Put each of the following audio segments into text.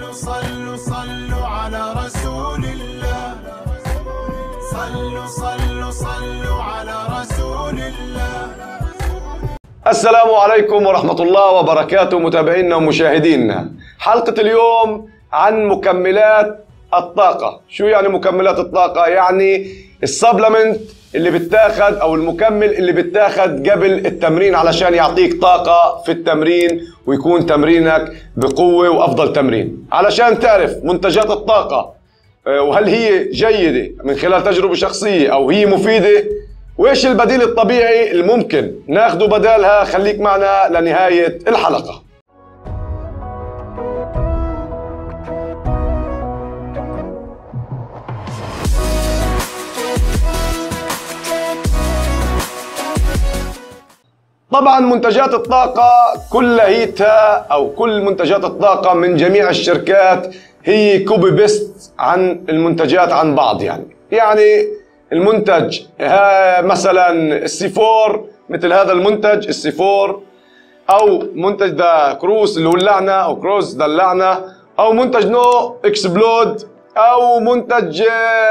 صلوا على رسول الله. صلوا على رسول الله. السلام عليكم ورحمة الله وبركاته متابعينا ومشاهدينا. حلقة اليوم عن مكملات الطاقة. شو يعني مكملات الطاقة؟ يعني السبلمنت اللي بتاخد او المكمل اللي بتاخد قبل التمرين علشان يعطيك طاقة في التمرين ويكون تمرينك بقوة وافضل تمرين. علشان تعرف منتجات الطاقة وهل هي جيدة من خلال تجربة شخصية او هي مفيدة، وايش البديل الطبيعي الممكن ناخده بدالها، خليك معنا لنهاية الحلقة. طبعا منتجات الطاقة كلها او كل منتجات الطاقة من جميع الشركات هي كوبي بيست عن المنتجات عن بعض. يعني المنتج مثلا السي4، مثل هذا المنتج السي4، او منتج ذا كروس اللي هو اللعنة، او كروس ذا اللعنة، او منتج نو اكسبلود، او منتج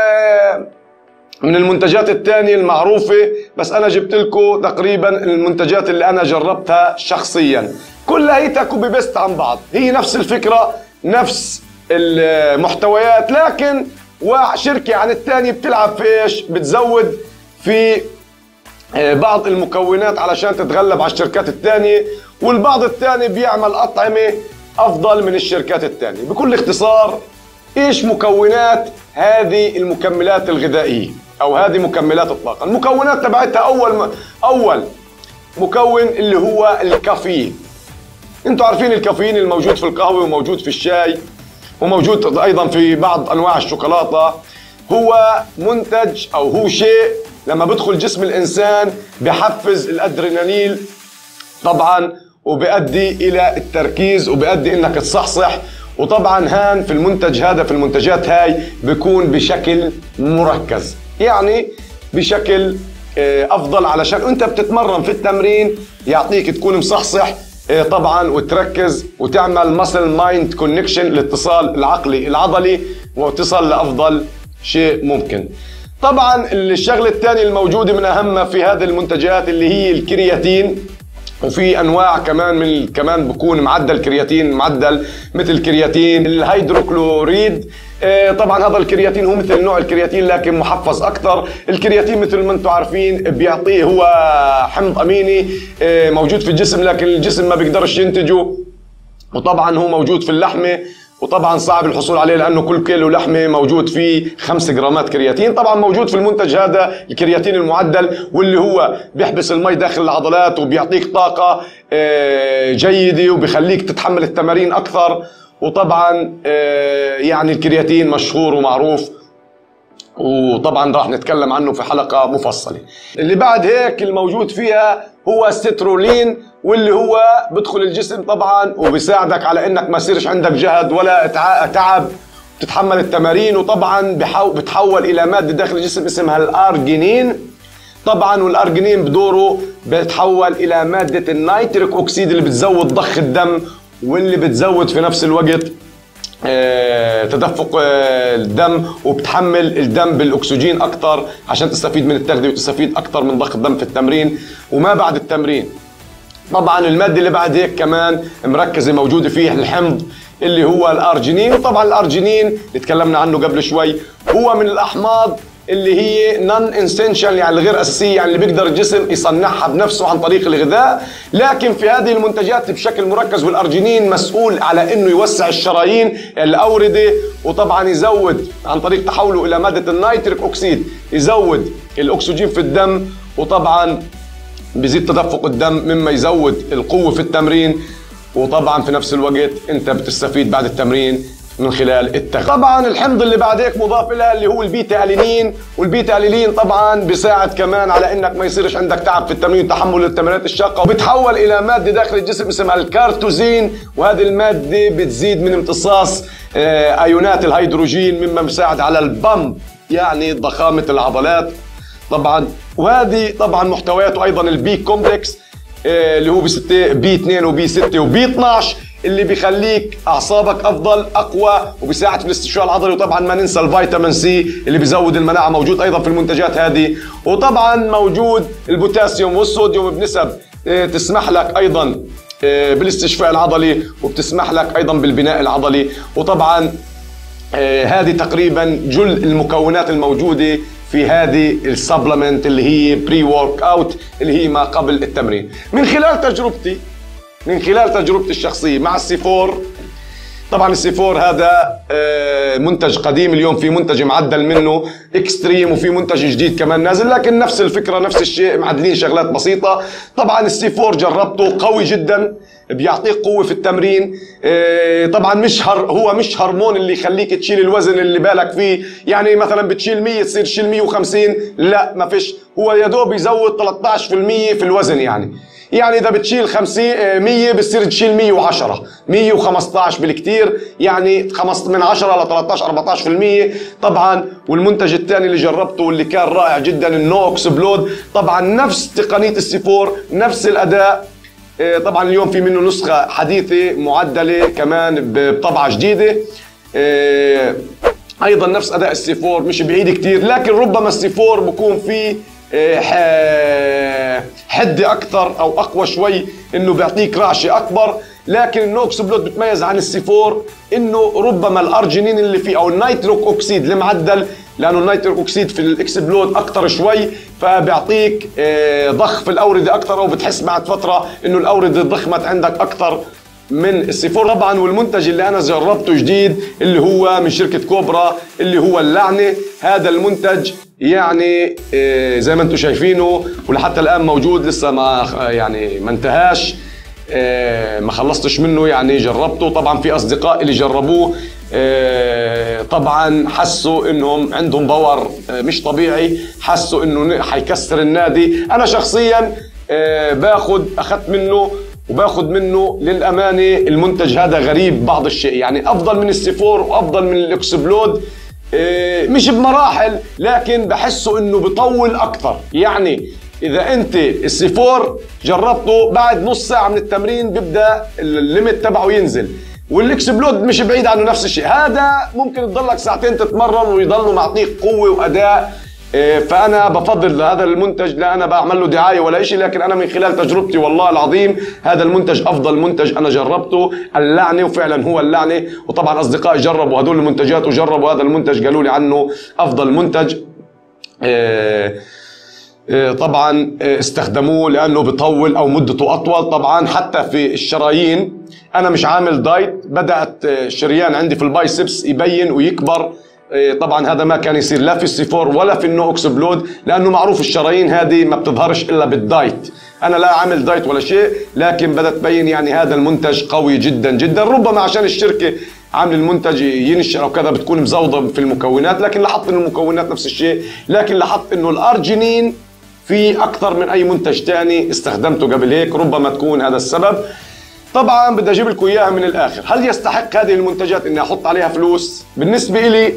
من المنتجات الثانية المعروفة. بس أنا جبت لكم تقريبا المنتجات اللي أنا جربتها شخصيا، كلها هي كوبي بيست عن بعض، هي نفس الفكرة نفس المحتويات، لكن وشركة عن الثانية بتلعب في إيش؟ بتزود في بعض المكونات علشان تتغلب على الشركات الثانية، والبعض الثاني بيعمل أطعمة أفضل من الشركات الثانية. بكل اختصار إيش مكونات هذه المكملات الغذائية أو هذه مكملات الطاقة؟ المكونات تبعتها أول مكون اللي هو الكافيين. أنتوا عارفين الكافيين الموجود في القهوة وموجود في الشاي وموجود أيضا في بعض أنواع الشوكولاتة. هو منتج أو هو شيء لما بدخل جسم الإنسان بحفز الأدرينالين طبعا، وبيؤدي إلى التركيز وبيؤدي إنك تصحصح. وطبعا هان في المنتج هذا، في المنتجات هاي بيكون بشكل مركز، يعني بشكل افضل علشان انت بتتمرن في التمرين يعطيك تكون مصحصح طبعا وتركز وتعمل ماسل مايند كونكشن، الاتصال العقلي العضلي، وتصل لافضل شيء ممكن. طبعا الشغله الثانيه الموجوده من اهمها في هذه المنتجات اللي هي الكرياتين، وفي انواع كمان بكون معدل كرياتين، معدل مثل كرياتين الهيدروكلوريد. طبعا هذا الكرياتين هو مثل نوع الكرياتين لكن محفز اكثر. الكرياتين مثل ما انتم عارفين بيعطيه هو حمض اميني موجود في الجسم لكن الجسم ما بيقدرش ينتجه، وطبعا هو موجود في اللحمه، وطبعا صعب الحصول عليه لانه كل كيلو لحمه موجود فيه 5 جرامات كرياتين. طبعا موجود في المنتج هذا الكرياتين المعدل، واللي هو بيحبس المي داخل العضلات وبيعطيك طاقه جيده وبيخليك تتحمل التمارين اكثر. وطبعا يعني الكرياتين مشهور ومعروف، وطبعا راح نتكلم عنه في حلقة مفصلة. اللي بعد هيك الموجود فيها هو السترولين، واللي هو بدخل الجسم طبعا وبيساعدك على انك ما يصيرش عندك جهد ولا تعب، تتحمل التمارين. وطبعا بتحول الى مادة داخل الجسم اسمها الارجينين طبعا، والارجينين بدوره بتحول الى مادة النيتريك اوكسيد اللي بتزود ضخ الدم، واللي بتزود في نفس الوقت تدفق الدم، وبتحمل الدم بالاكسجين اكثر عشان تستفيد من التغذيه وتستفيد اكثر من ضخ الدم في التمرين وما بعد التمرين. طبعا الماده اللي بعد هيك كمان مركزه موجوده فيه الحمض اللي هو الارجينين. وطبعا الارجينين اللي تكلمنا عنه قبل شوي هو من الاحماض اللي هي نون اسينشال، يعني الغير اساسيه، يعني اللي بيقدر الجسم يصنعها بنفسه عن طريق الغذاء، لكن في هذه المنتجات بشكل مركز. والارجينين مسؤول على انه يوسع الشرايين الاورده، وطبعا يزود عن طريق تحوله الى ماده النيتريك اوكسيد يزود الاكسجين في الدم، وطبعا بيزيد تدفق الدم مما يزود القوه في التمرين. وطبعا في نفس الوقت انت بتستفيد بعد التمرين من خلال التغذية. طبعا الحمض اللي بعد هيك مضاف لها اللي هو البيتا الينين، والبيتا الينين طبعا بيساعد كمان على انك ما يصيرش عندك تعب في التمرين، تحمل التمرينات الشاقه، وبتحول الى ماده داخل الجسم اسمها الكارتوزين، وهذه الماده بتزيد من امتصاص ايونات الهيدروجين مما بيساعد على البمب، يعني ضخامه العضلات طبعا. وهذه طبعا محتوياته ايضا البي كومبلكس اللي هو بي 2 وبي 6 وبي 12 اللي بيخليك اعصابك افضل اقوى وبيساعد في الاستشفاء العضلي. وطبعا ما ننسى الفيتامين سي اللي بيزود المناعه، موجود ايضا في المنتجات هذه. وطبعا موجود البوتاسيوم والصوديوم بنسب تسمح لك ايضا بالاستشفاء العضلي، وبتسمح لك ايضا بالبناء العضلي. وطبعا هذه تقريبا جل المكونات الموجوده في هذه السبلمنت اللي هي بري ورك اوت، اللي هي ما قبل التمرين. من خلال تجربتي الشخصيه مع السي4. طبعا السي4 هذا منتج قديم، اليوم في منتج معدل منه اكستريم وفي منتج جديد كمان نازل، لكن نفس الفكره نفس الشيء، معدلين شغلات بسيطه. طبعا السي4 جربته قوي جدا، بيعطيك قوه في التمرين. طبعا هو مش هرمون اللي يخليك تشيل الوزن اللي بالك فيه، يعني مثلا بتشيل 100 تصير تشيل 150، لا ما فيش. هو يا دوب يزود 13% في الوزن، يعني اذا بتشيل 100 بتصير تشيل 110 115 بالكثير، يعني من 10 ل 13 14%. طبعا والمنتج الثاني اللي جربته واللي كان رائع جدا النو اكسبلود، طبعا نفس تقنيه السي4 نفس الاداء. طبعا اليوم في منه نسخه حديثه معدله كمان بطبعه جديده، ايضا نفس اداء السي4 مش بعيد كثير، لكن ربما السي4 بكون فيه حده اكثر او اقوى شوي، انه بيعطيك رعشه اكبر. لكن النوكس بلود بتميز عن السي4 انه ربما الارجينين اللي فيه او النيتروك اوكسيد المعدل، لانه النيتروك اوكسيد في الاكس بلود اكثر شوي، فبيعطيك ضخ في الاورده اكثر، وبتحس بعد فتره انه الاورده ضخمت عندك اكثر من السي4. طبعا والمنتج اللي انا جربته جديد اللي هو من شركه كوبرا اللي هو اللعنه. هذا المنتج يعني زي ما انتم شايفينه ولحتى الان موجود، لسه ما انتهاش، ما خلصتش منه، يعني جربته. طبعا في اصدقاء اللي جربوه طبعا حسوا انهم عندهم باور مش طبيعي، حسوا انه حيكسر النادي. انا شخصيا اخذت منه وباخذ منه للامانه المنتج هذا غريب بعض الشيء، يعني افضل من السي4 وافضل من الاكسبلود مش بمراحل، لكن بحسه انه بيطول اكثر. يعني اذا انت السي4 جربته بعد نص ساعه من التمرين بيبدا الليمت تبعه ينزل، والاكسبلود مش بعيد عنه نفس الشيء. هذا ممكن تضلك ساعتين تتمرن ويضل معطيك قوه واداء. فانا بفضل هذا المنتج، لا انا بعمل له دعايه ولا شيء، لكن انا من خلال تجربتي والله العظيم هذا المنتج افضل منتج انا جربته، اللعنه، وفعلا هو اللعنه. وطبعا اصدقائي جربوا هذول المنتجات وجربوا هذا المنتج قالوا لي عنه افضل منتج. طبعا استخدموه لانه بيطول او مدته اطول. طبعا حتى في الشرايين انا مش عامل دايت، بدات الشريان عندي في البايسبس يبين ويكبر. طبعا هذا ما كان يصير لا في السي4 ولا في النو اكسبلود، لانه معروف الشرايين هذه ما بتظهرش الا بالدايت. انا لا عامل دايت ولا شيء، لكن بدات تبين. يعني هذا المنتج قوي جدا جدا، ربما عشان الشركه عامل المنتج ينشر او كذا بتكون مزوضه في المكونات، لكن لاحظت انه المكونات نفس الشيء. لكن لاحظت انه الارجينين في اكثر من اي منتج ثاني استخدمته قبل هيك، ربما تكون هذا السبب. طبعا بدي اجيب لكم اياها من الاخر. هل يستحق هذه المنتجات اني احط عليها فلوس؟ بالنسبه لي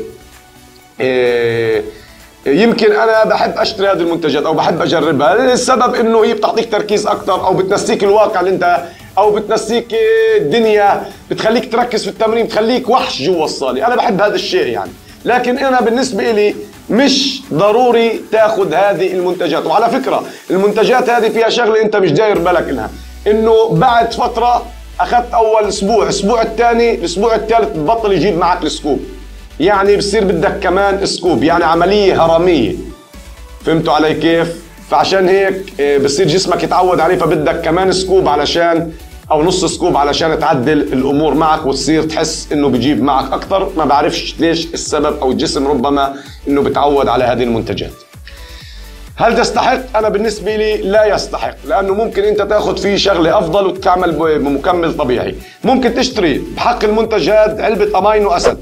يمكن انا بحب اشتري هذه المنتجات او بحب اجربها. السبب انه هي بتعطيك تركيز اكثر، او بتنسيك الواقع اللي انت، او بتنسيك الدنيا، بتخليك تركز في التمرين، بتخليك وحش جوا الصاله. انا بحب هذا الشيء يعني. لكن انا بالنسبه لي مش ضروري تاخذ هذه المنتجات. وعلى فكره المنتجات هذه فيها شغله انت مش داير بالك لها، انه بعد فتره اخذت اول اسبوع، الاسبوع الثاني، الاسبوع الثالث ببطل يجيب معك السكوب، يعني بصير بدك كمان سكوب، يعني عمليه هرميه. فهمتوا علي كيف؟ فعشان هيك بصير جسمك يتعود عليه، فبدك كمان سكوب علشان، او نص سكوب علشان تعدل الامور معك وتصير تحس انه بيجيب معك اكثر. ما بعرفش ليش السبب، او الجسم ربما انه بتعود على هذه المنتجات. هل تستحق؟ انا بالنسبه لي لا يستحق، لانه ممكن انت تاخذ فيه شغله افضل وتعمل بمكمل طبيعي. ممكن تشتري بحق المنتج هذا علبه امينو اسيد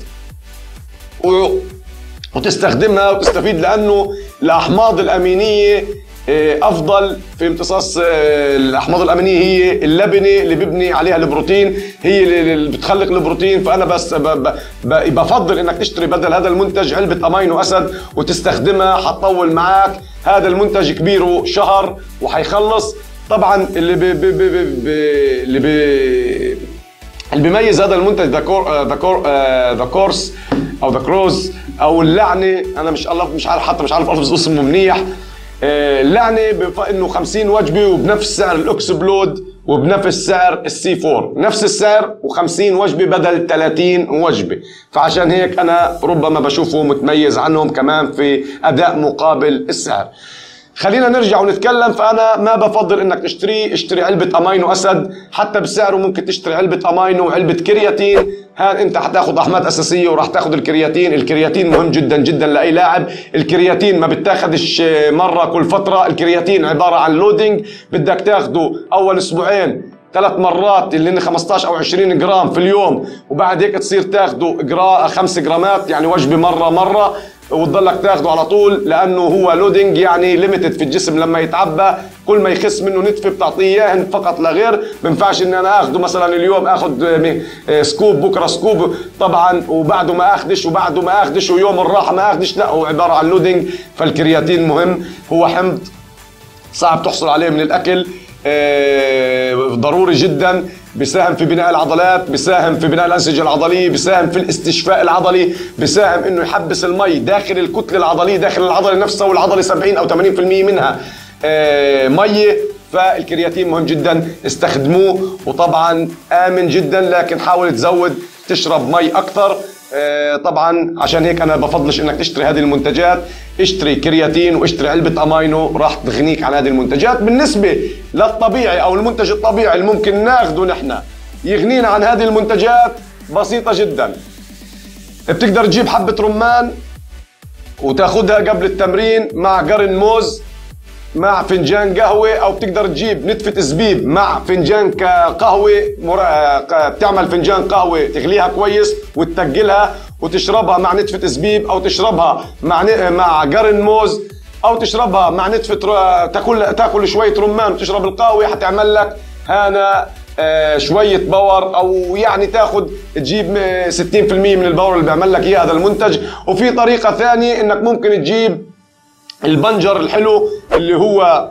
وتستخدمها وتستفيد، لانه الاحماض الامينيه افضل في امتصاص. الاحماض الامينيه هي اللبنه اللي بيبني عليها البروتين، هي اللي بتخلق البروتين. فانا بس بفضل انك تشتري بدل هذا المنتج علبه امينو اسيد وتستخدمها، حتطول معك. هذا المنتج كبيره شهر وحيخلص. طبعا اللي بيميز هذا المنتج ذا كورس او ذا كروز او اللعنه، انا مش عارف حتى مش عارف الفظ اسمه منيح. اللعنه انه 50 وجبه وبنفس سعر الاكسبلود وبنفس سعر السي 4، نفس السعر و50 وجبه بدل 30 وجبه. فعشان هيك انا ربما بشوفه متميز عنهم كمان في اداء مقابل السعر. خلينا نرجع ونتكلم. فانا ما بفضل انك اشتري علبه امينو اسد، حتى بسعره ممكن تشتري علبه امينو وعلبه كرياتين. انت حتاخذ احماض اساسيه وراح تاخذ الكرياتين. الكرياتين مهم جدا جدا لاي لاعب. الكرياتين ما بتاخذش مره كل فتره، الكرياتين عباره عن لودينج، بدك تاخذه اول اسبوعين 3 مرات اللي هن 15 او 20 جرام في اليوم، وبعد هيك تصير تاخذه 5 جرامات يعني وجبه مره وتضلك تاخده على طول، لانه هو لودينج يعني ليميتد في الجسم. لما يتعبى كل ما يخس منه نتفه بتعطيه اياه فقط لا غير. ما بينفعش ان انا اخده مثلا اليوم اخذ سكوب بكره سكوب طبعا وبعده ما اخدش وبعده ما اخدش ويوم الراحه ما اخدش، لا هو عباره عن لودينج. فالكرياتين مهم، هو حمض صعب تحصل عليه من الاكل، ضروري جدا، بيساهم في بناء العضلات، بيساهم في بناء الأنسجة العضلية، بيساهم في الاستشفاء العضلي، بيساهم انه يحبس المي داخل الكتلة العضلية داخل العضلة نفسها، والعضلة 70 او 80% منها مية. فالكرياتين مهم جدا، استخدموه وطبعا آمن جدا، لكن حاول تزود تشرب مي اكثر. طبعا عشان هيك انا بفضلش انك تشتري هذه المنتجات. اشتري كرياتين واشتري علبة امينو، راح تغنيك عن هذه المنتجات. بالنسبة للطبيعي او المنتج الطبيعي اللي ممكن ناخده نحن يغنينا عن هذه المنتجات، بسيطة جدا. بتقدر تجيب حبة رمان وتاخدها قبل التمرين مع قرن موز مع فنجان قهوة، او بتقدر تجيب نتفة زبيب مع فنجان قهوة، بتعمل فنجان قهوة تغليها كويس وتتقلها وتشربها مع نتفة زبيب، او تشربها مع قرن موز، او تشربها مع نتفة تاكل شوية رمان وتشرب القهوة، حتعمل لك هنا شوية باور، او يعني تجيب 60% من الباور اللي بيعمل لك اياه هذا المنتج. وفي طريقة ثانية انك ممكن تجيب البنجر الحلو اللي هو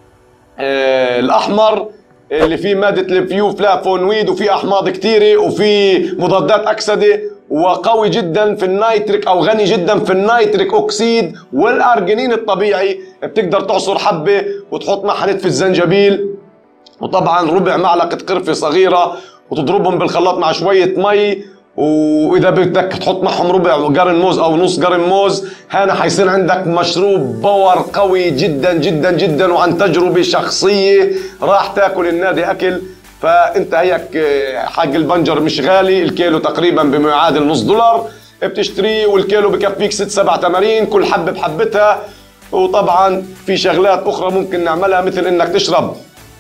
الاحمر اللي فيه مادة الفلافونويد وفيه احماض كثيرة وفيه مضادات اكسدة، وقوي جدا في النيتريك او غني جدا في النيتريك اوكسيد والارجينين الطبيعي. بتقدر تعصر حبة وتحط معها نتفة زنجبيل وطبعا ربع معلقة قرفة صغيرة وتضربهم بالخلاط مع شوية مي، واذا بدك تحط معهم ربع قرن موز او نص قرن موز. هنا حيصير عندك مشروب باور قوي جدا جدا جدا، وعن تجربة شخصية راح تاكل النادي اكل. فانت هيك حق البنجر مش غالي، الكيلو تقريبا بما يعادل نص دولار بتشتريه، والكيلو بكفيك 6-7 تمارين كل حبة بحبتها. وطبعا في شغلات اخرى ممكن نعملها، مثل انك تشرب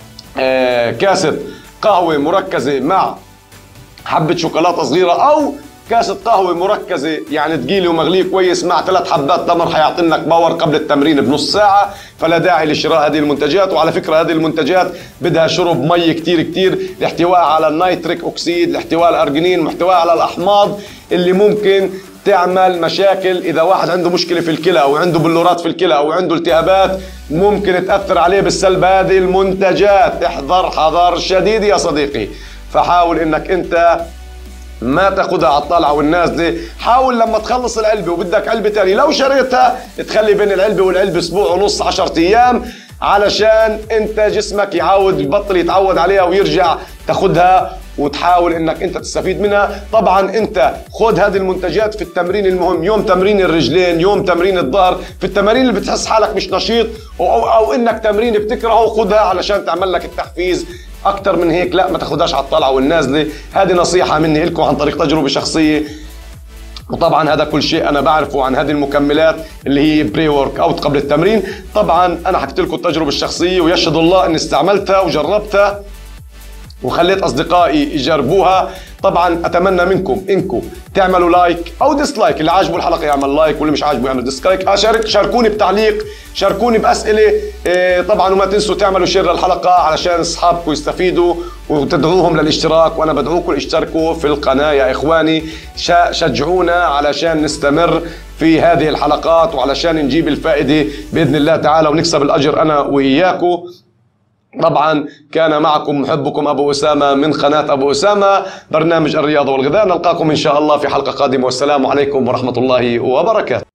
كاسة قهوة مركزة مع حبة شوكولاتة صغيرة، أو كاسة قهوة مركزة يعني تقيلة ومغلية كويس مع 3 حبات تمر، حيعطي لك باور قبل التمرين بنص ساعة. فلا داعي لشراء هذه المنتجات. وعلى فكرة هذه المنتجات بدها شرب مي كتير، الاحتواء على النيتريك أوكسيد، الاحتواء على الأرجينين، الاحتواء على الأحماض اللي ممكن تعمل مشاكل. إذا واحد عنده مشكلة في الكلى أو عنده بلورات في الكلى أو عنده التهابات ممكن تأثر عليه بالسلب هذه المنتجات. احذر حذر شديد يا صديقي. فحاول انك انت ما تاخدها على الطالعه والنازله. حاول لما تخلص العلبه وبدك علبه ثانيه لو شريتها تخلي بين العلبه والعلبه اسبوع ونص 10 ايام، علشان انت جسمك يبطل يتعود عليها ويرجع تاخدها، وتحاول انك انت تستفيد منها. طبعا انت خد هذه المنتجات في التمرين المهم، يوم تمرين الرجلين، يوم تمرين الظهر، في التمارين اللي بتحس حالك مش نشيط او انك تمرين بتكرهه خدها علشان تعمل لك التحفيز. اكتر من هيك لا، ما تاخدهاش على الطلعه والنازله. هذه نصيحه مني لكم عن طريق تجربه شخصيه. وطبعا هذا كل شيء انا بعرفه عن هذه المكملات اللي هي بري ورك اوت قبل التمرين. طبعا انا حكيت لكم التجربه الشخصيه، ويشهد الله اني استعملتها وجربتها وخليت اصدقائي يجربوها. طبعا اتمنى منكم انكم تعملوا لايك او ديسلايك، اللي عاجبه الحلقه يعمل لايك واللي مش عاجبه يعمل ديسلايك. شاركوني بتعليق، شاركوني باسئله. طبعا وما تنسوا تعملوا شير للحلقه علشان اصحابكم يستفيدوا، وتدعوهم للاشتراك. وانا بدعوكم اشتركوا في القناه يا اخواني، شجعونا علشان نستمر في هذه الحلقات وعلشان نجيب الفائده باذن الله تعالى ونكسب الاجر انا واياكم. طبعا كان معكم محبكم أبو أسامة من قناة أبو أسامة، برنامج الرياضة والغذاء. نلقاكم إن شاء الله في حلقة قادمة، والسلام عليكم ورحمة الله وبركاته.